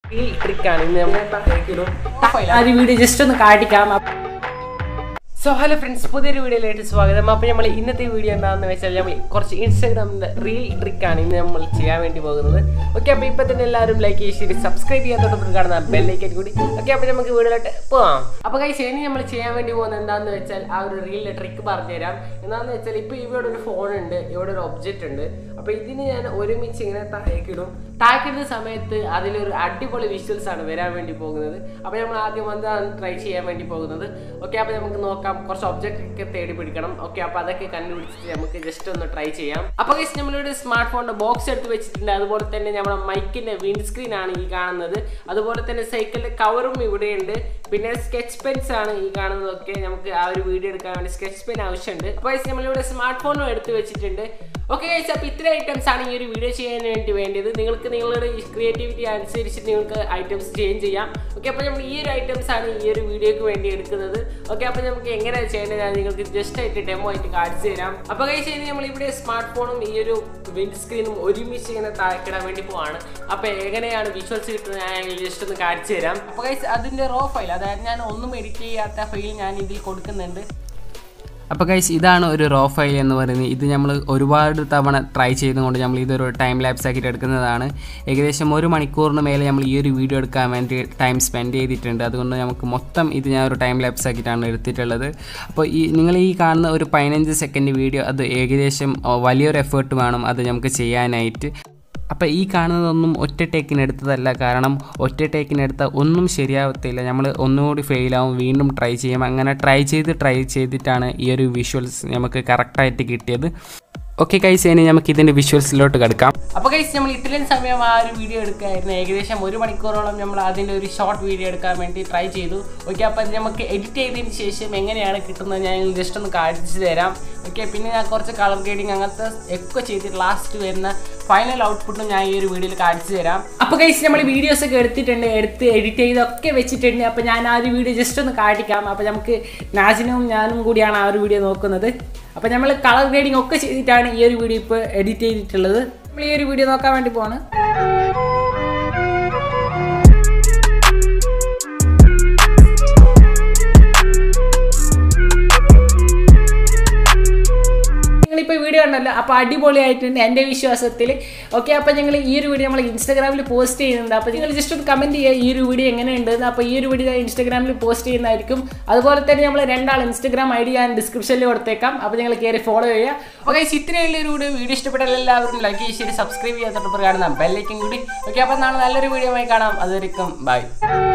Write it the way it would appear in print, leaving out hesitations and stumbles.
So hello friends, പുതിയൊരു വീഡിയോയിലേക്ക് സ്വാഗതം. അപ്പോൾ നമ്മൾ ഇന്നത്തെ വീഡിയോ എന്താണെന്ന് വെച്ചാൽ നമ്മൾ കുറച്ച് ഇൻസ്റ്റാഗ്രാമിൻ്റെ റീൽ ട്രിക്കാണ് ഇന്ന് നമ്മൾ ചെയ്യാൻ വേണ്ടി പോകുന്നത്. ഓക്കെ, അപ്പോൾ ഇപ്പോൾ തന്നെ എല്ലാവരും ലൈക്ക് ചെയ്ത് സബ്സ്ക്രൈബ് ചെയ്യാത്തോടൊപ്പം കാണുന്ന ബെല്ലൈക്കൻ കൂടി. ഓക്കെ, അപ്പോൾ നമുക്ക് വീഡിയോയിലോട്ട് പോകാം. അപ്പോൾ ഗൈസ്, ഇനി നമ്മൾ ചെയ്യാൻ വേണ്ടി പോകുന്നത് എന്താണെന്ന് വെച്ചാൽ ആ ഒരു റീലിൻ്റെ ട്രിക്ക് പറഞ്ഞുതരാം. എന്താണെന്ന് വെച്ചാൽ ഇപ്പോൾ ഇവിടെ ഒരു ഫോണുണ്ട്, ഇവിടെ ഒരു ഒബ്ജക്റ്റ് ഉണ്ട്. അപ്പോൾ ഇതിന് ഞാൻ ഒരുമിച്ച് ഇങ്ങനെ താഴേക്കിടും. താഴേക്കിടുന്ന സമയത്ത് അതിലൊരു അടിപൊളി വിഷ്വൽസ് ആണ് വരാൻ വേണ്ടി പോകുന്നത്. അപ്പോൾ നമ്മൾ ആദ്യം എന്താണ് ട്രൈ ചെയ്യാൻ വേണ്ടി പോകുന്നത്. ഓക്കെ, അപ്പോൾ നമുക്ക് നോക്കാം. കുറച്ച് ഒബ്ജക്റ്റ് ഒക്കെ തേടി പിടിക്കണം. ഓക്കെ, അപ്പോൾ അതൊക്കെ കണ്ടുപിടിച്ചിട്ട് നമുക്ക് ജസ്റ്റ് ഒന്ന് ട്രൈ ചെയ്യാം. അപ്പോൾ ഗൈസ്, നമ്മളിവിടെ സ്മാർട്ട് ഫോണിന്റെ ബോക്സ് എടുത്ത് വെച്ചിട്ടുണ്ട്. അതുപോലെ തന്നെ നമ്മുടെ മൈക്കിന്റെ വിൻഡ് സ്ക്രീൻ ആണ് ഈ കാണുന്നത്. അതുപോലെ തന്നെ സൈക്കിളിന്റെ കവറും ഇവിടെയുണ്ട്. പിന്നെ സ്കെച്ച് പെൻസ് ആണ് ഈ കാണുന്നതൊക്കെ. നമുക്ക് ആ ഒരു വീഡിയോ എടുക്കാൻ വേണ്ടി സ്കെച്ച് പെൻ ആവശ്യമുണ്ട്. അപ്പോൾ ഗൈസ്, നമ്മളിവിടെ സ്മാർട്ട് ഫോണും എടുത്ത് വെച്ചിട്ടുണ്ട്. ഓക്കെ ഗൈസ്, അപ്പോൾ ഇത്ര ഐറ്റംസ് ആണ് ഈ ഒരു വീഡിയോ ചെയ്യാൻ വേണ്ടി വേണ്ടത്. നിങ്ങൾക്ക് നിങ്ങളുടെ ക്രിയേറ്റിവിറ്റി അനുസരിച്ച് നിങ്ങൾക്ക് ഐറ്റംസ് ചേഞ്ച് ചെയ്യാം. ഓക്കെ, അപ്പോൾ നമ്മൾ ഈ ഒരു ഐറ്റംസ് ആണ് ഈ ഒരു വീഡിയോക്ക് വേണ്ടി എടുക്കുന്നത്. ഓക്കെ, അപ്പോൾ നമുക്ക് എങ്ങനെ ചെയ്യേണ്ടത് ഞാൻ നിങ്ങൾക്ക് ജസ്റ്റ് ആയിട്ട് ഡെമോ ആയിട്ട് കാണിച്ചു തരാം. അപ്പോൾ ഗൈസ്, ഇനി നമ്മൾ ഇവിടെ സ്മാർട്ട് ഫോണും ഈ ഒരു വിൻഡ് സ്ക്രീനും ഒരുമിച്ച് ഇങ്ങനെ താഴെക്കിടാൻ വേണ്ടി പോവാണ്. അപ്പോൾ എങ്ങനെയാണ് വിഷ്വൽസ് കിട്ടുന്നത് ഞാൻ ജസ്റ്റ് ഒന്ന് കാണിച്ചു തരാം. അപ്പോൾ ഗൈസ്, അതിൻ്റെ റോ ഫയൽ, അതായത് ഞാൻ ഒന്നും എഡിറ്റ് ചെയ്യാത്ത ഫയൽ ഞാൻ ഇതിൽ കൊടുക്കുന്നുണ്ട്. അപ്പോൾ ഗൈസ്, ഇതാണ് ഒരു റോ ഫയൽ എന്ന് പറയുന്നത്. ഇത് നമ്മൾ ഒരുപാട് തവണ ട്രൈ ചെയ്തുകൊണ്ട് നമ്മൾ ഇതൊരു ടൈം ലാപ്സ് ആക്കിയിട്ട് എടുക്കുന്നതാണ്. ഏകദേശം 1 മണിക്കൂറിന് മേലെ നമ്മൾ ഈ ഒരു വീഡിയോ എടുക്കാൻ വേണ്ടി ടൈം സ്പെൻഡ് ചെയ്തിട്ടുണ്ട്. അതുകൊണ്ട് നമുക്ക് മൊത്തം ഇത് ഞാൻ ഒരു ടൈം ലാപ്സ് ആക്കിയിട്ടാണ് എടുത്തിട്ടുള്ളത്. അപ്പോൾ നിങ്ങൾ ഈ കാണുന്ന ഒരു 15 സെക്കൻഡ് വീഡിയോ, അത് ഏകദേശം വലിയൊരു എഫേർട്ട് വേണം അത് നമുക്ക് ചെയ്യാനായിട്ട്. അപ്പോൾ ഈ കാണുന്നതൊന്നും ഒറ്റ ടേക്കിനെടുത്തതല്ല. കാരണം ഒറ്റ ടേക്കിനെടുത്താൽ ഒന്നും ശരിയാവത്തില്ല. നമ്മൾ ഒന്നുകൂടി ഫെയിലാവും, വീണ്ടും ട്രൈ ചെയ്യും. അങ്ങനെ ട്രൈ ചെയ്തിട്ടാണ് ഈ ഒരു വിഷ്വൽസ് നമുക്ക് കറക്റ്റായിട്ട് കിട്ടിയത്. ഓക്കെ ഗൈസ്, ഇനി നമുക്ക് ഇതിൻ്റെ വിഷ്വൽസിലോട്ട് കിടക്കാം. അപ്പോൾ ഗൈസ്, നമ്മൾ ഇത്രയും സമയം ആ ഒരു വീഡിയോ എടുക്കായിരുന്നു. ഏകദേശം 1 മണിക്കൂറോളം നമ്മൾ അതിൻ്റെ ഒരു ഷോർട്ട് വീഡിയോ എടുക്കാൻ വേണ്ടി ട്രൈ ചെയ്തു. ഓക്കെ, അപ്പോൾ അത് നമുക്ക് എഡിറ്റ് ചെയ്തതിന് ശേഷം എങ്ങനെയാണ് കിട്ടുന്നത് ഞാൻ ജസ്റ്റ് ഒന്ന് കാണിച്ചു തരാം. ഓക്കെ, പിന്നെ ഞാൻ കുറച്ച് കളർ ഗ്രേഡിങ് അങ്ങനത്തെ ഒക്കെ ചെയ്തിട്ട് ലാസ്റ്റ് വരുന്ന ഫൈനൽ ഔട്ട്പുട്ടും ഞാൻ ഈ ഒരു വീഡിയോയിൽ കാണിച്ചു തരാം. അപ്പോൾ ഗൈസ്, നമ്മൾ വീഡിയോസ് ഒക്കെ എടുത്ത് എഡിറ്റ് ചെയ്തൊക്കെ വെച്ചിട്ടുണ്ട്. അപ്പോൾ ഞാൻ ആ ഒരു വീഡിയോ ജസ്റ്റ് ഒന്ന് കാണിക്കാം. അപ്പോൾ നമുക്ക് നാജിനും ഞാനും കൂടിയാണ് ആ ഒരു വീഡിയോ നോക്കുന്നത്. അപ്പോൾ നമ്മൾ കളർ ഗ്രേഡിങ് ഒക്കെ ചെയ്തിട്ടാണ് ഈ ഒരു വീഡിയോ ഇപ്പോൾ എഡിറ്റ് ചെയ്തിട്ടുള്ളത്. നമ്മൾ ഈ ഒരു വീഡിയോ നോക്കാൻ വേണ്ടി പോവാണ്. ഇപ്പോൾ വീഡിയോ ഉണ്ടല്ലോ, അപ്പോൾ അടിപൊളിയായിട്ടുണ്ട് എൻ്റെ വിശ്വാസത്തിൽ. ഓക്കെ, അപ്പോൾ ഞങ്ങൾ ഈ ഒരു വീഡിയോ നമ്മൾ ഇൻസ്റ്റാഗ്രാമിൽ പോസ്റ്റ് ചെയ്യുന്നുണ്ട്. അപ്പോൾ നിങ്ങൾ ജസ്റ്റ് ഒന്ന് കമൻറ്റ് ചെയ്യുക ഈ ഒരു വീഡിയോ എങ്ങനെയുണ്ടെന്ന്. അപ്പോൾ ഈ ഒരു വീഡിയോ ഇൻസ്റ്റാഗ്രാമിൽ പോസ്റ്റ് ചെയ്യുന്നതായിരിക്കും. അതുപോലെ തന്നെ നമ്മൾ 2 ഇൻസ്റ്റാഗ്രാം ID ഞാൻ ഡിസ്ക്രിപ്ഷനിൽ കൊടുത്തേക്കാം. അപ്പോൾ നിങ്ങൾ കയറി ഫോളോ ചെയ്യുക. ഓക്കെ, ഇത്രയുള്ള ഒരു വീഡിയോ ഇഷ്ടപ്പെട്ടാൽ എല്ലാവരും ലൈക്ക് ചെയ്ത് സബ്സ്ക്രൈബ് ചെയ്യാത്തോടൊപ്പം കാണുന്ന ബെല്ലൈക്കൻ കൂടി. ഓക്കെ, അപ്പോൾ നാളെ നല്ലൊരു വീഡിയോ ആയി കാണാം. അതുവരെയും ബൈ.